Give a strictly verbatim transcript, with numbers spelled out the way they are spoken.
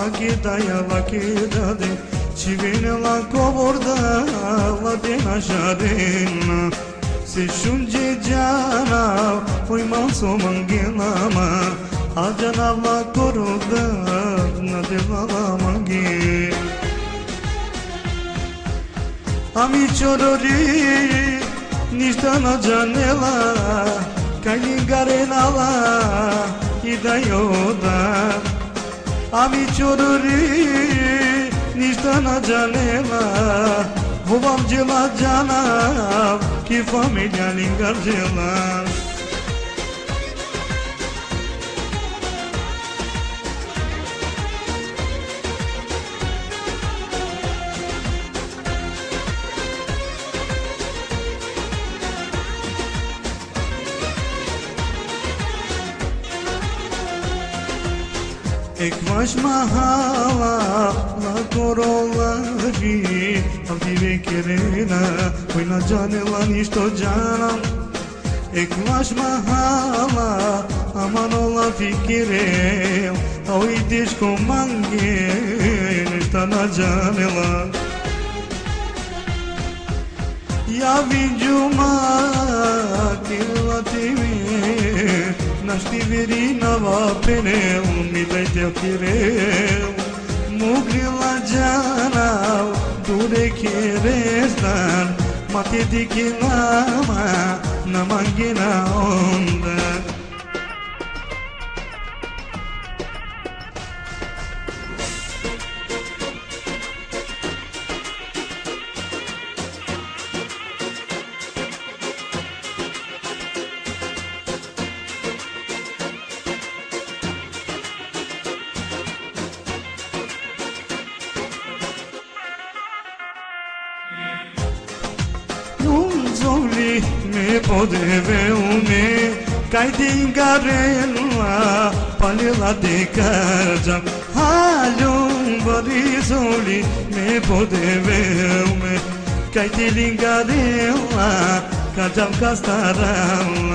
kita ya la kita de ci viene la covorda la de nasharena se shunje jana foi manso mangela ma ajana la koroda na de la mangi ami chorori nishta na janela kani garenala idayoda ami chorori nishta na janela vovam jela jana ki familya lingar jela Ek vash mahala la korolari Avdi vekerena Poi na janela ništo jana Ek vash mahala Amanola fikire Au ideš ko mange Nešta na janela Ja viđu makila timi Našti verinava peneu Mi dajte okireu Mugrila džanav Dure kerestan Mate dikilama Namangina onda Zoli me podeveume Cai din garela Palela de carja Halum barizoli me podeveume Cai din garela Carjam castarala